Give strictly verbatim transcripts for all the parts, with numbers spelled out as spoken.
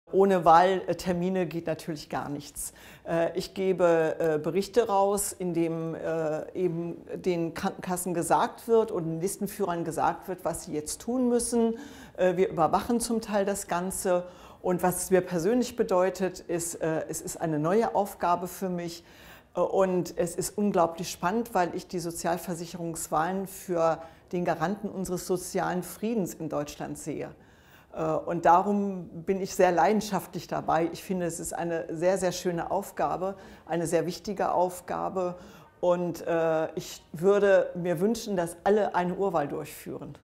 Ohne Wahltermine geht natürlich gar nichts. Ich gebe Berichte raus, in dem eben den Krankenkassen gesagt wird und den Listenführern gesagt wird, was sie jetzt tun müssen. Wir überwachen zum Teil das Ganze. Und was es mir persönlich bedeutet, ist, es ist eine neue Aufgabe für mich. Und es ist unglaublich spannend, weil ich die Sozialversicherungswahlen für den Garanten unseres sozialen Friedens in Deutschland sehe. Und darum bin ich sehr leidenschaftlich dabei. Ich finde, es ist eine sehr, sehr schöne Aufgabe, eine sehr wichtige Aufgabe. Und ich würde mir wünschen, dass alle eine Urwahl durchführen.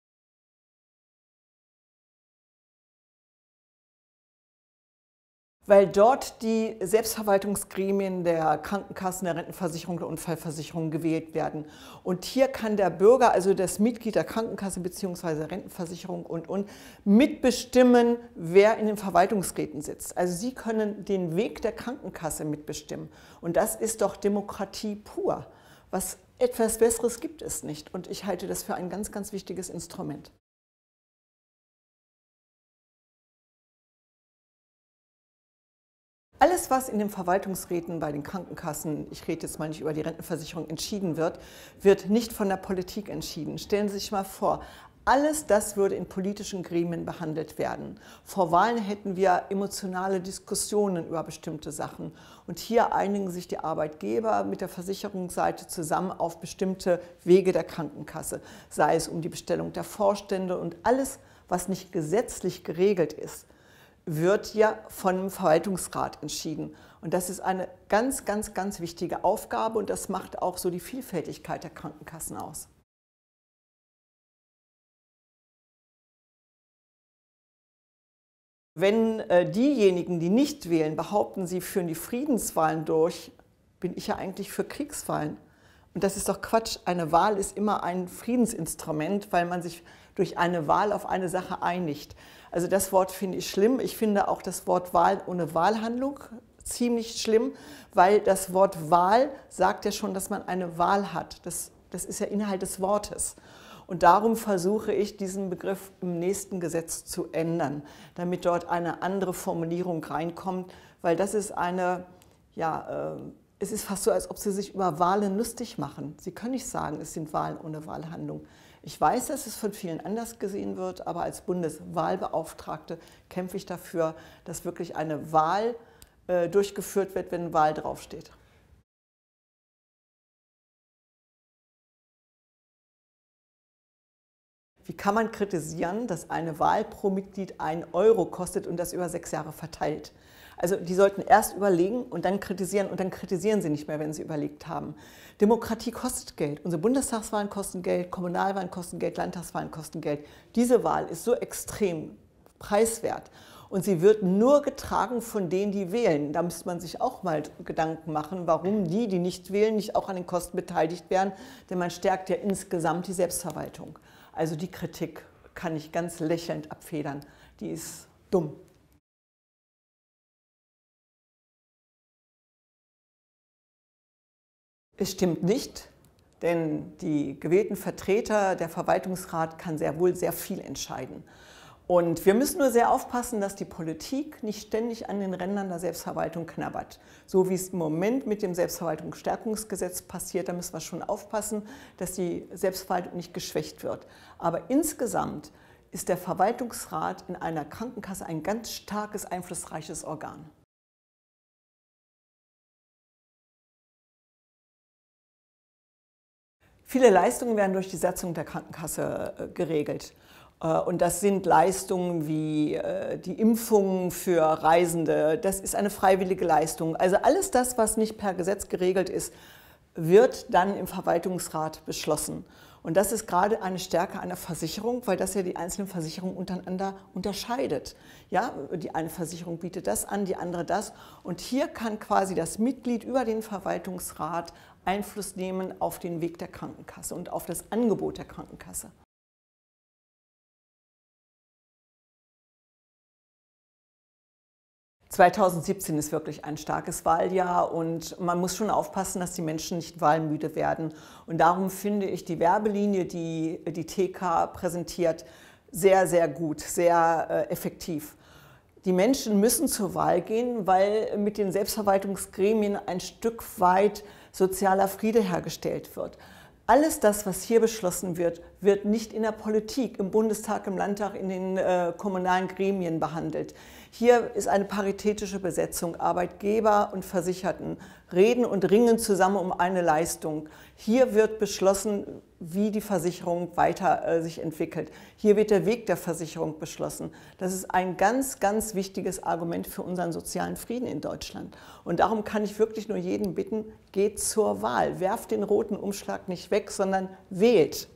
Weil dort die Selbstverwaltungsgremien der Krankenkassen, der Rentenversicherung, der Unfallversicherung gewählt werden. Und hier kann der Bürger, also das Mitglied der Krankenkasse bzw. Rentenversicherung und, und mitbestimmen, wer in den Verwaltungsräten sitzt. Also Sie können den Weg der Krankenkasse mitbestimmen. Und das ist doch Demokratie pur. Was etwas Besseres gibt es nicht. Und ich halte das für ein ganz, ganz wichtiges Instrument. Alles, was in den Verwaltungsräten bei den Krankenkassen, ich rede jetzt mal nicht über die Rentenversicherung, entschieden wird, wird nicht von der Politik entschieden. Stellen Sie sich mal vor, alles das würde in politischen Gremien behandelt werden. Vor Wahlen hätten wir emotionale Diskussionen über bestimmte Sachen. Und hier einigen sich die Arbeitgeber mit der Versicherungsseite zusammen auf bestimmte Wege der Krankenkasse. Sei es um die Bestellung der Vorstände und alles, was nicht gesetzlich geregelt ist, wird ja vom Verwaltungsrat entschieden. Und das ist eine ganz, ganz, ganz wichtige Aufgabe und das macht auch so die Vielfältigkeit der Krankenkassen aus. Wenn äh, diejenigen, die nicht wählen, behaupten, sie führen die Friedenswahlen durch, bin ich ja eigentlich für Kriegswahlen. Und das ist doch Quatsch. Eine Wahl ist immer ein Friedensinstrument, weil man sich durch eine Wahl auf eine Sache einigt. Also das Wort finde ich schlimm. Ich finde auch das Wort Wahl ohne Wahlhandlung ziemlich schlimm, weil das Wort Wahl sagt ja schon, dass man eine Wahl hat. Das, das ist ja Inhalt des Wortes. Und darum versuche ich, diesen Begriff im nächsten Gesetz zu ändern, damit dort eine andere Formulierung reinkommt, weil das ist eine, ja, äh, es ist fast so, als ob Sie sich über Wahlen lustig machen. Sie können nicht sagen, es sind Wahlen ohne Wahlhandlung. Ich weiß, dass es von vielen anders gesehen wird, aber als Bundeswahlbeauftragte kämpfe ich dafür, dass wirklich eine Wahl äh, durchgeführt wird, wenn Wahl draufsteht. Wie kann man kritisieren, dass eine Wahl pro Mitglied ein Euro kostet und das über sechs Jahre verteilt? Also die sollten erst überlegen und dann kritisieren und dann kritisieren sie nicht mehr, wenn sie überlegt haben. Demokratie kostet Geld. Unsere Bundestagswahlen kosten Geld, Kommunalwahlen kosten Geld, Landtagswahlen kosten Geld. Diese Wahl ist so extrem preiswert und sie wird nur getragen von denen, die wählen. Da müsste man sich auch mal Gedanken machen, warum die, die nicht wählen, nicht auch an den Kosten beteiligt werden, denn man stärkt ja insgesamt die Selbstverwaltung. Also die Kritik kann ich ganz lächelnd abfedern. Die ist dumm. Es stimmt nicht, denn die gewählten Vertreter, der Verwaltungsrat kann sehr wohl sehr viel entscheiden. Und wir müssen nur sehr aufpassen, dass die Politik nicht ständig an den Rändern der Selbstverwaltung knabbert. So wie es im Moment mit dem Selbstverwaltungsstärkungsgesetz passiert, da müssen wir schon aufpassen, dass die Selbstverwaltung nicht geschwächt wird. Aber insgesamt ist der Verwaltungsrat in einer Krankenkasse ein ganz starkes, einflussreiches Organ. Viele Leistungen werden durch die Satzung der Krankenkasse geregelt. Und das sind Leistungen wie die Impfungen für Reisende. Das ist eine freiwillige Leistung. Also alles das, was nicht per Gesetz geregelt ist, wird dann im Verwaltungsrat beschlossen. Und das ist gerade eine Stärke einer Versicherung, weil das ja die einzelnen Versicherungen untereinander unterscheidet. Ja, die eine Versicherung bietet das an, die andere das. Und hier kann quasi das Mitglied über den Verwaltungsrat Einfluss nehmen auf den Weg der Krankenkasse und auf das Angebot der Krankenkasse. zweitausendsiebzehn ist wirklich ein starkes Wahljahr und man muss schon aufpassen, dass die Menschen nicht wahlmüde werden. Und darum finde ich die Werbelinie, die die T K präsentiert, sehr, sehr gut, sehr äh, effektiv. Die Menschen müssen zur Wahl gehen, weil mit den Selbstverwaltungsgremien ein Stück weit sozialer Friede hergestellt wird. Alles das, was hier beschlossen wird, wird nicht in der Politik, im Bundestag, im Landtag, in den äh, kommunalen Gremien behandelt. Hier ist eine paritätische Besetzung. Arbeitgeber und Versicherten reden und ringen zusammen um eine Leistung. Hier wird beschlossen, wie die Versicherung weiter äh, sich entwickelt. Hier wird der Weg der Versicherung beschlossen. Das ist ein ganz, ganz wichtiges Argument für unseren sozialen Frieden in Deutschland. Und darum kann ich wirklich nur jeden bitten, geht zur Wahl. Werft den roten Umschlag nicht weg, sondern wählt.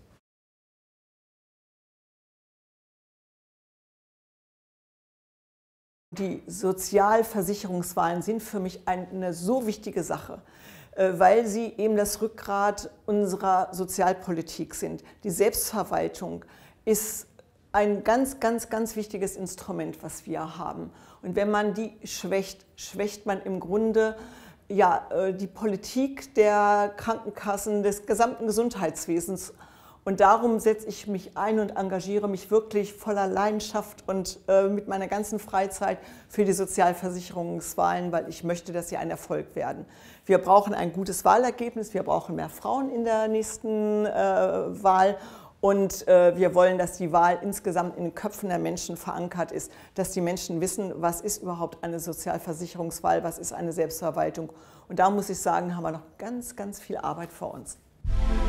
Die Sozialversicherungswahlen sind für mich eine so wichtige Sache, weil sie eben das Rückgrat unserer Sozialpolitik sind. Die Selbstverwaltung ist ein ganz, ganz, ganz wichtiges Instrument, was wir haben. Und wenn man die schwächt, schwächt man im Grunde ja, die Politik der Krankenkassen, des gesamten Gesundheitswesens. Und darum setze ich mich ein und engagiere mich wirklich voller Leidenschaft und äh, mit meiner ganzen Freizeit für die Sozialversicherungswahlen, weil ich möchte, dass sie ein Erfolg werden. Wir brauchen ein gutes Wahlergebnis, wir brauchen mehr Frauen in der nächsten äh, Wahl und äh, wir wollen, dass die Wahl insgesamt in den Köpfen der Menschen verankert ist, dass die Menschen wissen, was ist überhaupt eine Sozialversicherungswahl, was ist eine Selbstverwaltung. Und da muss ich sagen, haben wir noch ganz, ganz viel Arbeit vor uns.